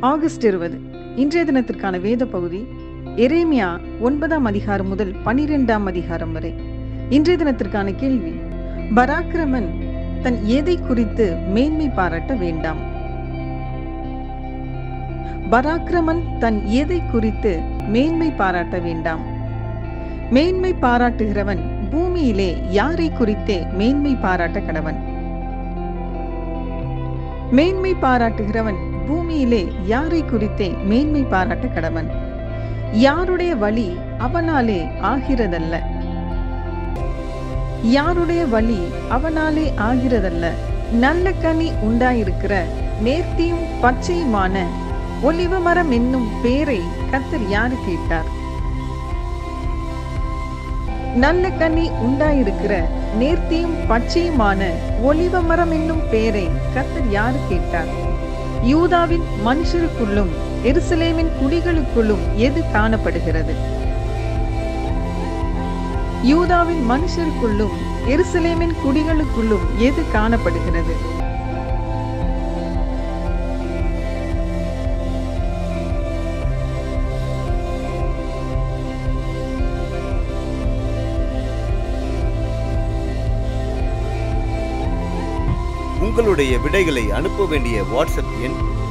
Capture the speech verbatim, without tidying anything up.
August இருபது இன்றைய தினத்திற்கான வேத பகுதி எரேமியா ஒன்பதாம் அதிகாரம் முதல் பனிரெண்டாம் அதிகாரம் வரை. இன்றைய தினத்திற்கான கேள்வி: பராக்கிரமன் தன் எதை குறித்து மேன்மை பாராட்ட வேண்டாம்? பராக்கிரமன் தன் எதை குறித்து மேன்மை பாராட்ட வேண்டாம்? மேன்மை பாராட்டுகிறவன் பூமியிலே யாரை குறித்தே மேன்மை பாராட்ட கடவன்? மேன்மை பாராட்டுகிறவன் பூமியிலே யாரை குறித்தே மேன்மை பாராட்ட கடவன்? யாருடைய வழி அவனாலே ஆகிறதல்ல, யாருடைய வழி அவனாலே ஆகிறதல்ல. நல்ல கனி உண்டாயிருக்கிற நேர்த்தியும் பச்சையுமான ஒலிவ மரம் என்னும் பேரை கர்த்தர் யாரு கேட்டார்? நல்ல கனி உண்டாயிருக்கிற நேர்த்தியும் பச்சையுமான ஒலிவ மரம் என்னும் பேரை கர்த்தர் யாரு கேட்டார்? யூதாவின் மனுஷருக்குள்ளும் எருசலேமின் குடிகளுக்குள்ளும் எது காணப்படுகிறது? யூதாவின் மனுஷருக்குள்ளும் எருசலேமின் குடிகளுக்குள்ளும் எது காணப்படுகிறது? உங்களுடைய விடைகளை அனுப்ப வேண்டிய வாட்ஸ்அப் எண்